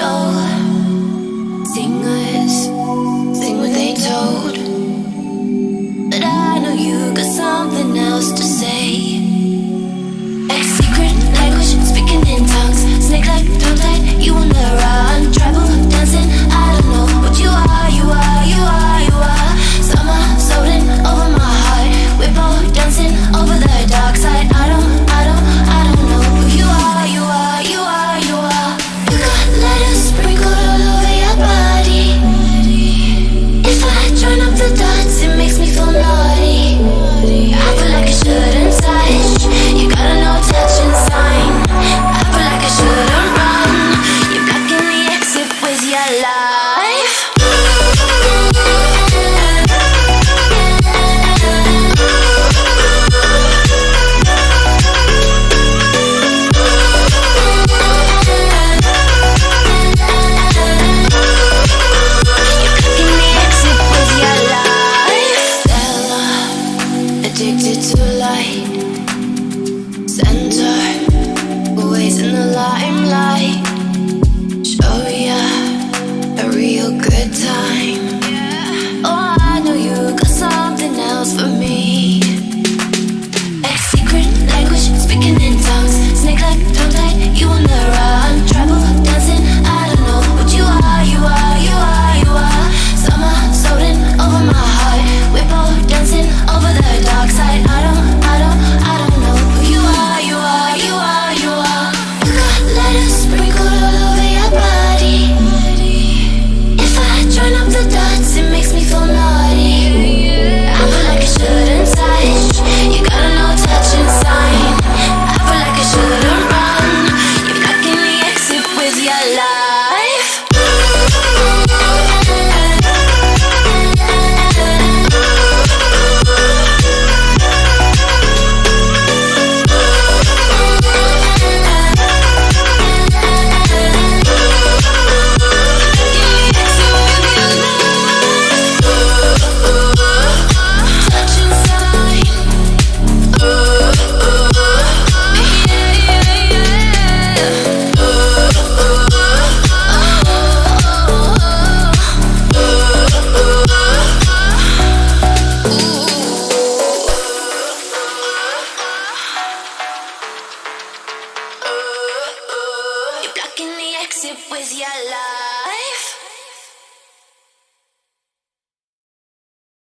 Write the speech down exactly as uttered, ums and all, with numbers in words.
Singers sing what they told, but I know you got something else to say. Like secret language, speaking in tongues, snake like tongue tied, you on the run. Tribal dancing, I don't know what you are, you are, you are, you are. Summer floating over my heart, we're both dancing over the dark side. I don't, I don't, I don't know who you are, you are, you are, you are. You got letters sprinkled all over your body. If I join up the dots, it makes me feel naughty. I feel like I shouldn't touch. You got a no touching sign. I feel like I shouldn't run. You're blocking the exit with your life. Addicted to light, center, always in the limelight. Show ya a real good time. Oh, I know you got something else for me. Like secret language, speaking in tongues, snake like tongue tied, you on the run. Tribal dancing, I don't know what you are, you are, you are, you are. Summer floating over my heart, we're both dancing over the dark side. I don't, I don't, I don't know who you are, you are, you are, you are. You got letters sprinkled all over your body. If I join up the dots, it makes me feel naughty. I feel like I shouldn't touch. You got a no touching sign. I feel like I shouldn't run. You're blocking the exit with your life. You're blocking the exit with your life.